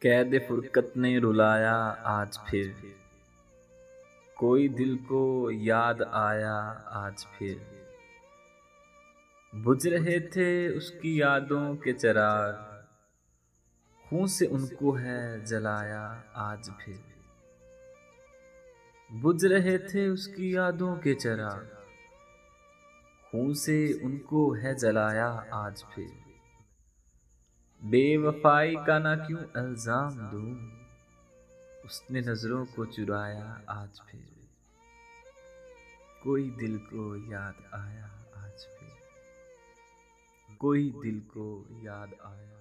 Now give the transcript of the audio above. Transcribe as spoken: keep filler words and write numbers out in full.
कैद फुरकत ने रुलाया आज फिर, कोई दिल को याद आया आज फिर। बुझ रहे थे उसकी यादों के चिराग, खून से उनको है जलाया आज फिर। बुझ रहे थे उसकी यादों के चिराग, खून से उनको है जलाया आज फिर। बेवफाई का ना क्यों इल्जाम दूं, उसने नजरों को चुराया आज फिर। कोई दिल को याद आया आज फिर, कोई दिल को याद आया।